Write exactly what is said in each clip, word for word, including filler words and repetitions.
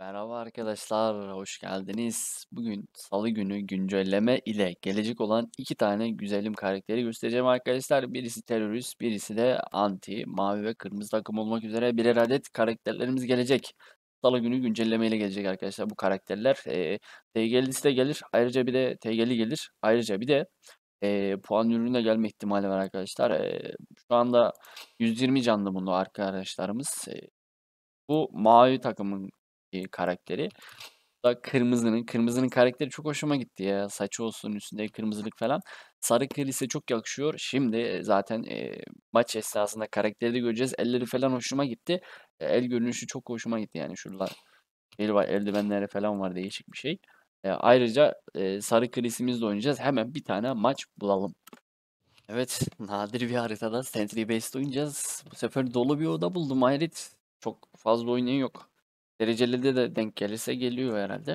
Merhaba arkadaşlar, hoş geldiniz. Bugün Salı günü güncelleme ile gelecek olan iki tane güzelim karakteri göstereceğim arkadaşlar. Birisi terörist, birisi de anti, mavi ve kırmızı takım olmak üzere birer adet karakterlerimiz gelecek. Salı günü güncelleme ile gelecek arkadaşlar bu karakterler. E, T G L'si de gelir, ayrıca bir de T G L gelir. Ayrıca bir de e, puan ürününe gelme ihtimali var arkadaşlar. E, şu anda yüz yirmi canlı bunu arkadaşlarımız. E, bu mavi takımın e, karakteri. Da kırmızının. Kırmızının karakteri çok hoşuma gitti ya. Saçı olsun, üstündeki kırmızılık falan. Sarı kırmızı çok yakışıyor. Şimdi e, zaten e, maç esnasında karakteri de göreceğiz. Elleri falan hoşuma gitti. E, el görünüşü çok hoşuma gitti yani. Şurada el var, eldivenleri falan var, değişik bir şey. E, ayrıca e, sarı krisimizle oynayacağız. Hemen bir tane maç bulalım. Evet, nadir bir haritada Sentry Base'de oynayacağız. Bu sefer dolu bir oda buldum, hayret. Çok fazla oynayan yok. Dereceli de de denk gelirse geliyor herhalde.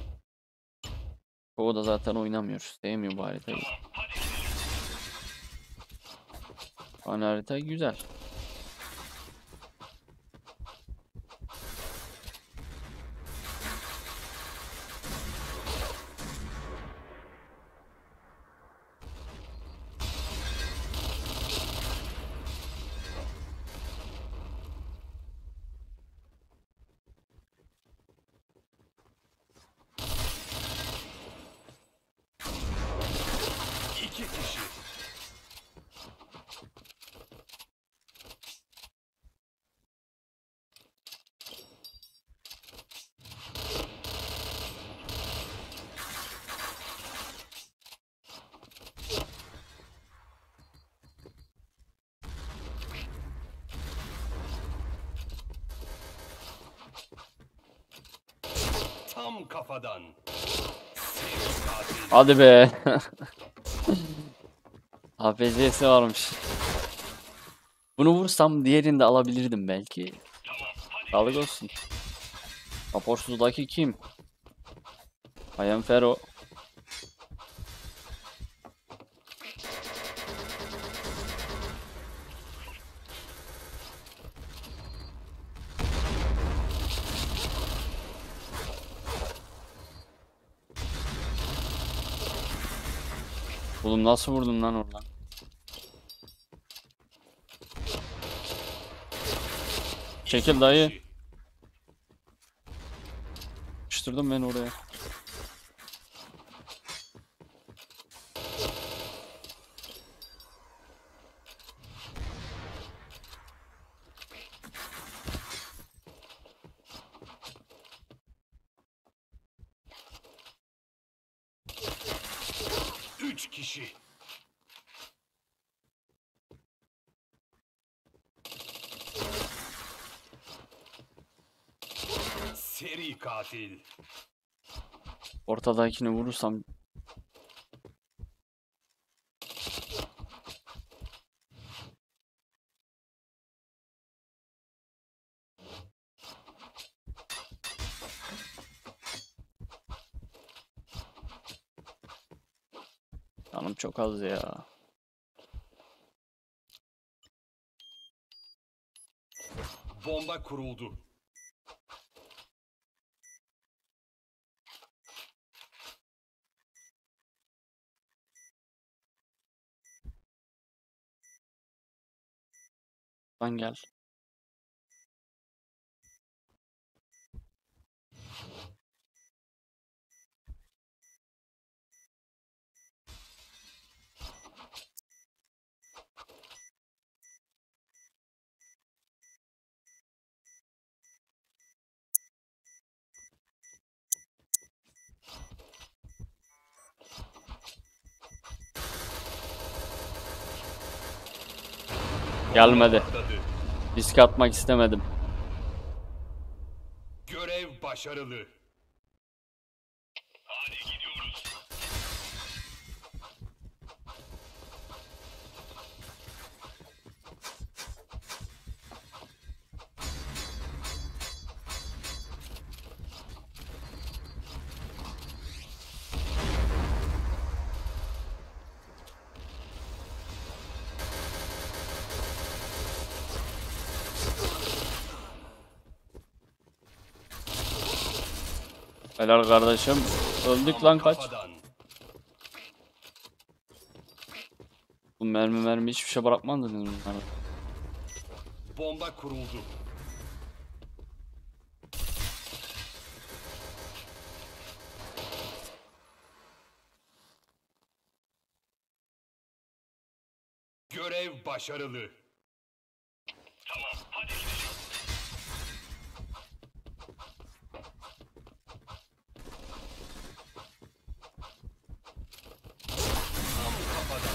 O da zaten oynamıyor. Sevmiyor bu haritayı. Hani harita güzel. İki kişi. Tam kafadan. Seri katil. Hadi be. A P C'si varmış. Bunu vursam diğerini de alabilirdim belki. Sağlık olsun. Raporsuzdaki kim? Ayhan Fero. Oğlum nasıl vurdun lan oradan? Çekil dayı. Kişi. Yapıştırdım ben oraya. Üç kişi. Seri katil. Ortadakini vurursam canım çok az ya. Bomba kuruldu. Lan gel. Gelmedi. Patladı. Risk atmak istemedim. Görev başarılı. Helal kardeşim. Öldük Tam lan kaç. kafadan. Bu mermi mermi hiçbir şey bırakmadınız bunlar. Bomba kuruldu. Görev başarılı. Tam kafadan.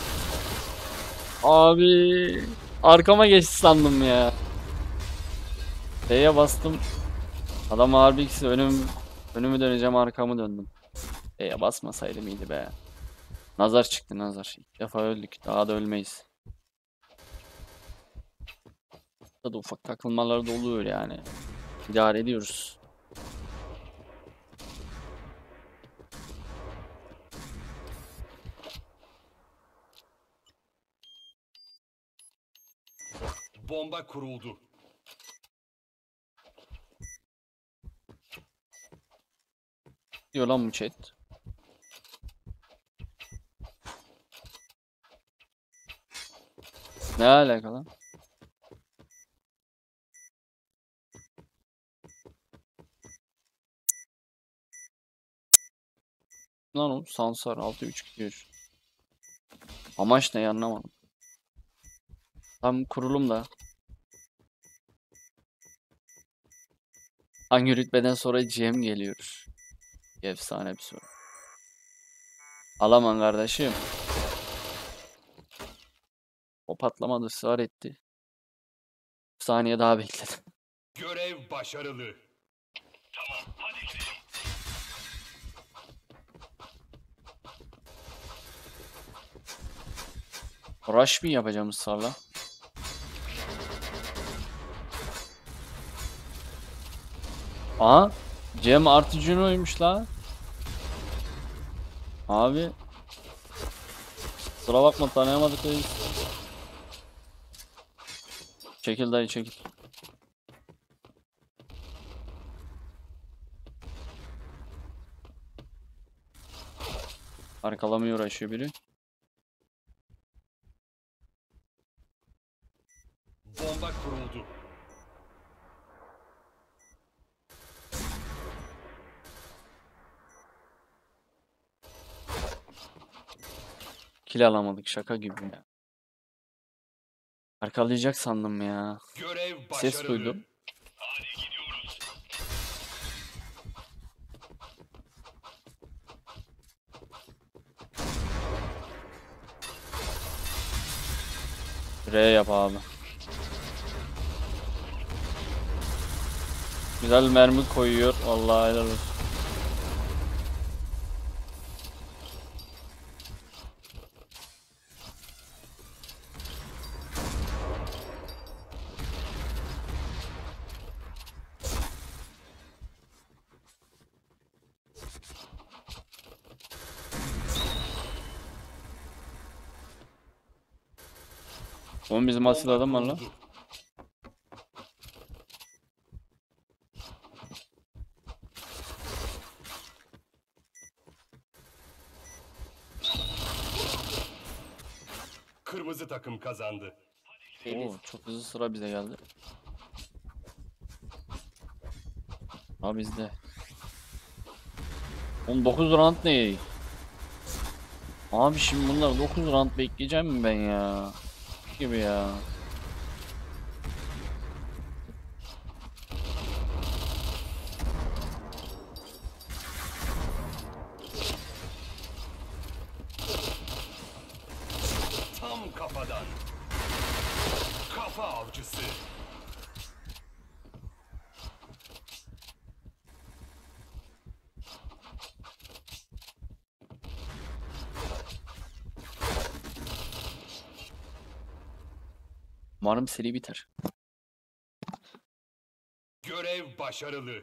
Abi arkama geçti sandım ya. D'ye bastım. Adam harbi ikisi önüm önümü döneceğim arkamı döndüm. D'ye basmasaydım iyiydi be. Nazar çıktı nazar. İlk defa öldük. Daha da ölmeyiz. Burada da ufak takılmalar da oluyor yani. İdare ediyoruz. Bomba kuruldu. Diyor lan bu chat. Ne alaka lan? Lan o Sansar altı üç gidiyor. Amaç ne anlamadım. Tam kurulum da. Hangi rütbeden sonra G M geliyor? Efsane bir soru. Alaman kardeşim. O patlamadı ısrar etti. Bir saniye daha bekledim. Görev başarılı. Rush mı yapacağım ısrarla? Aha. Cem artı Juno'ymuş la. Abi. Sıra bakma tanıyamadık reis. Çekil dayı çekil. Arkalamaya uğraşıyor biri. Bomba kuruldu. Kill alamadık şaka gibi ya. Arkalayacak sandım ya. Görev başarılı. Ses duydum. R yap abi. Güzel mermi koyuyor. Vallahi helal olsun. Oğlum bizim asil Bomba adam var lan. kuruldu. Kırmızı takım kazandı. Oo, çok hızlı sıra bize geldi. Ha bizde. Oğlum dokuz round ne? Abi şimdi bunlar dokuz round bekleyeceğim mi ben ya? Gibi ya. Tam kafadan. Kafa avcısı. Umarım seri biter. Görev başarılı.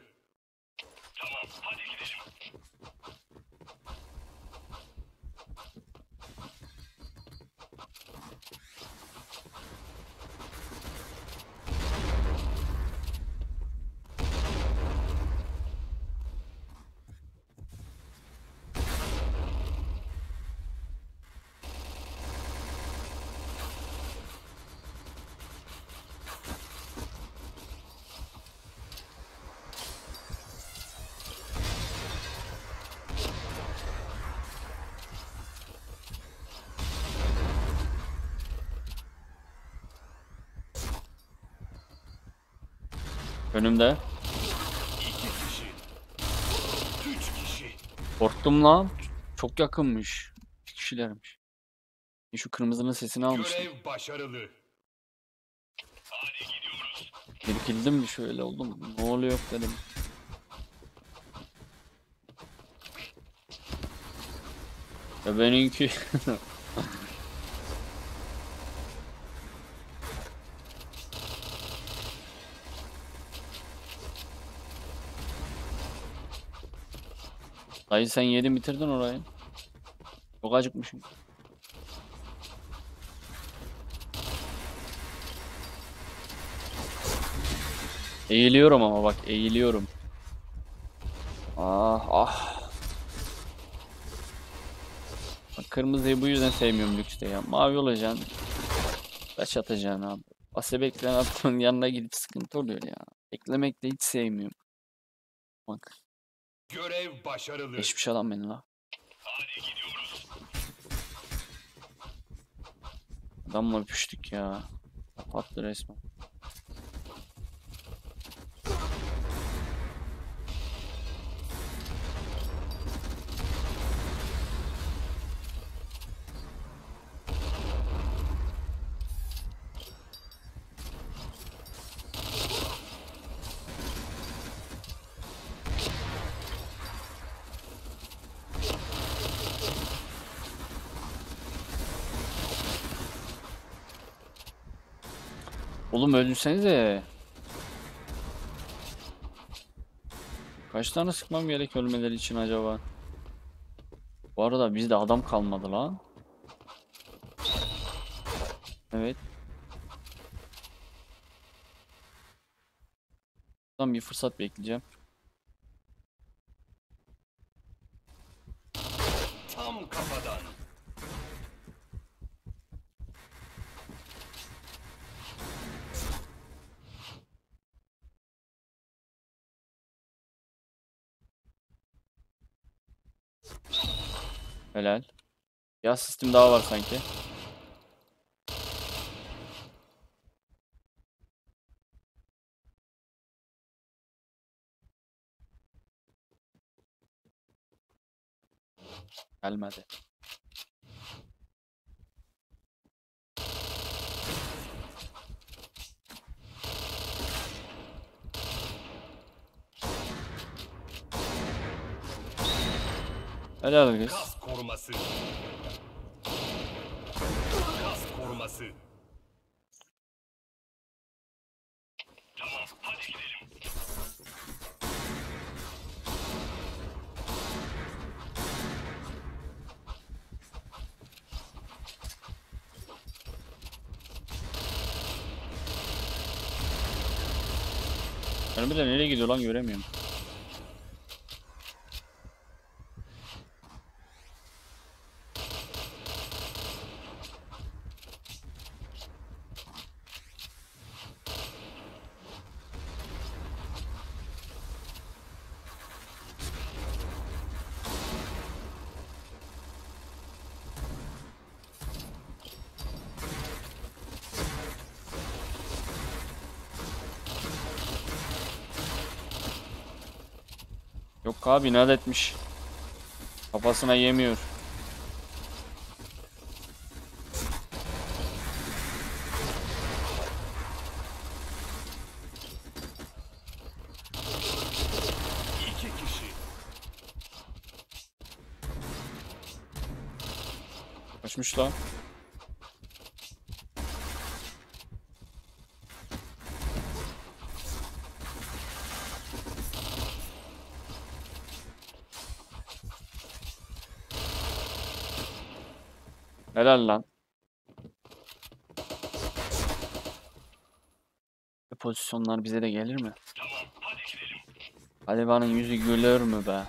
Önümde. İki kişi. Üç kişi. Korktum lan. Çok yakınmış. İki kişilermiş. Şu kırmızının sesini almıştım. Görev başarılı. Irkildim mi şöyle oldum. Ne oluyor dedim. Ya benimki Dayı sen yedin bitirdin orayı. Çok acıkmışım. Eğiliyorum ama bak eğiliyorum. Ah ah. Bak, kırmızıyı bu yüzden sevmiyorum lükste ya. Mavi olacaksın. Taş atacaksın abi. Ase bekleyen adamın yanına gidip sıkıntı oluyor ya. Beklemek de hiç sevmiyorum. Bak. Görev başarılı. Geçmiş adam beni la. Adamla öpüştük ya. Kapattı resmen. Oğlum öldürsenize. Kaç tane sıkmam gerek ölmeleri için acaba? Bu arada bizde adam kalmadı lan. Evet. Tam bir fırsat bekleyeceğim. Tam kafadan. Helal. Ya sistem daha var sanki. Gelmedi. Helal kız. Kas koruması. Kas koruması. Önümde nereye gidiyor lan göremiyorum. Yok abi inat etmiş. Kafasına yemiyor. İki kişi. Kaçmış lan. Helal lan. Bu pozisyonlar bize de gelir mi? Garibanın yüzü gülür mü be?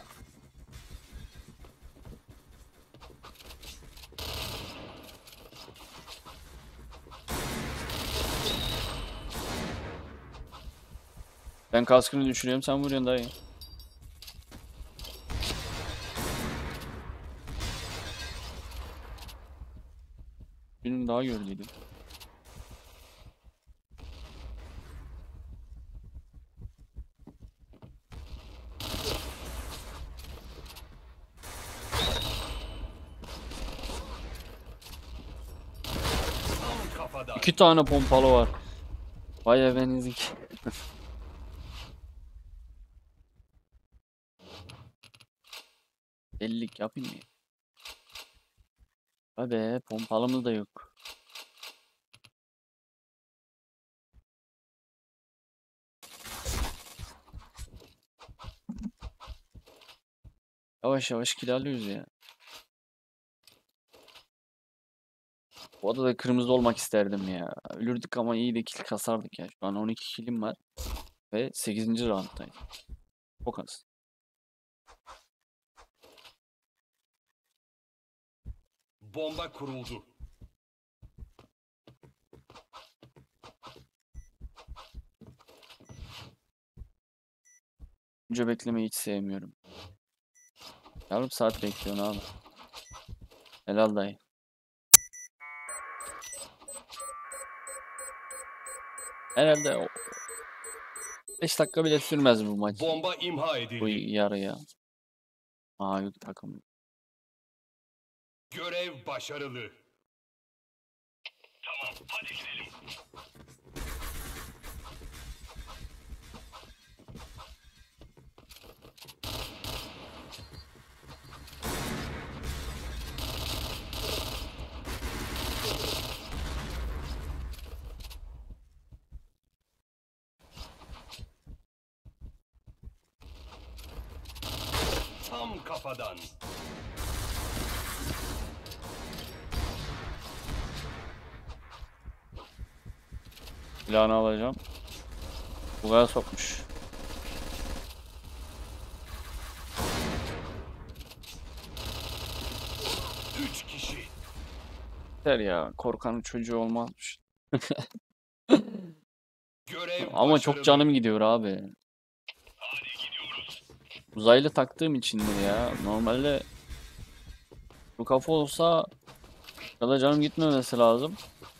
Ben kaskını düşürüyorum sen vuruyorsun dayı. Birini daha gördüydüm. iki tane pompalı var. Vay efendizik. Delilik yapayım mı? Abi pompalımız da yok. Yavaş yavaş kill alıyoruz ya. Bu adada kırmızı olmak isterdim ya. Ölürdük ama iyi de kill kasardık ya. Şu an on iki killim var. Ve sekizinci rounddayım. Çok az. Bomba kuruldu. Önce beklemeyi hiç sevmiyorum. Yarım saat bekliyorsun abi. Helal dayı. Herhalde o beş dakika bile sürmez bu maç. Bomba imha Bu edildi. yarıya. Aa yok takım. Görev başarılı. Tam kafadan. Silahını alacağım. Buraya sokmuş. Üç kişi. Der ya korkanın çocuğu olmazmış. Görev Ama başarılı. çok canım gidiyor abi. Uzaylı taktığım içindir ya. Normalde bu kafa olsa ya da canım gitmemesi lazım.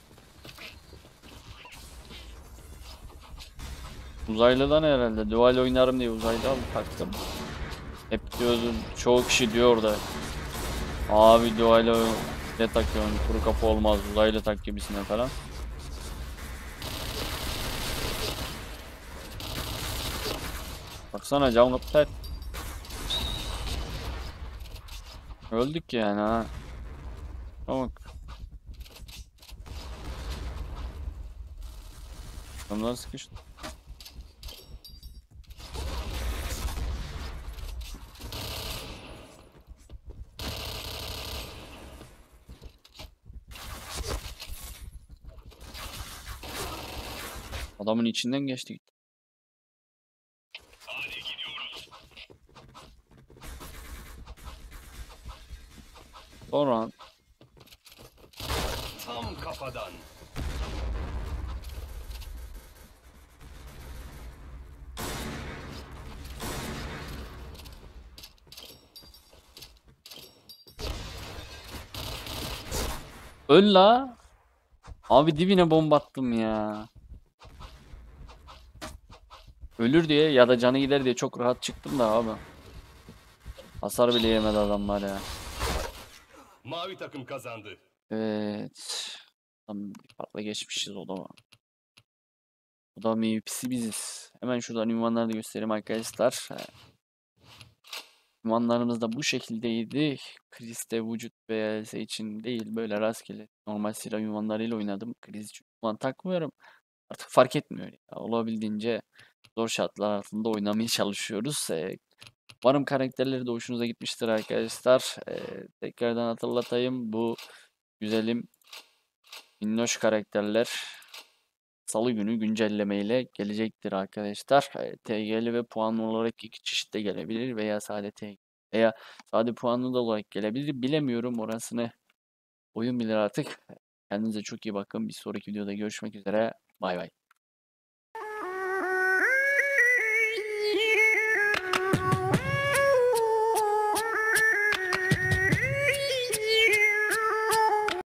Uzaylıdan herhalde. Dual oynarım diye uzaylı aldım taktım. Hep diyordum. Çoğu kişi diyor da. Abi dual ne takıyorsun? Kuru kafa olmaz. Uzaylı tak gibisine falan. Baksana cam kapter. Öldük yani ha. Bak. Adamlar sıkıştı. Adamın içinden geçtik. Sonra Tam kafadan. öl la. Abi dibine bomba attım ya. Ölür diye ya da canı gider diye çok rahat çıktım da abi. Hasar bile yemedi adamlar ya. Mavi takım kazandı. Evet. Tam bir farkla geçmişiz o da. O da M V P'si biziz. Hemen şuradan ünvanları da göstereyim arkadaşlar. Ünvanlarımız da bu şekildeydi. Chris'te vücut ve için değil böyle rastgele normal silah ünvanlarıyla oynadım. Chris için ünvan takmıyorum. Artık fark etmiyor ya. Olabildiğince zor şartlar altında oynamaya çalışıyoruz. Ee, umarım karakterleri de hoşunuza gitmiştir arkadaşlar. Ee, tekrardan hatırlatayım. Bu güzelim minnoş karakterler Salı günü güncellemeyle gelecektir arkadaşlar. Ee, T G'li ve puanlı olarak iki çeşitte gelebilir veya sade T G veya sade puanlı da olarak gelebilir. Bilemiyorum orasını. Oyun bilir artık. Kendinize çok iyi bakın. Bir sonraki videoda görüşmek üzere. Bay bay.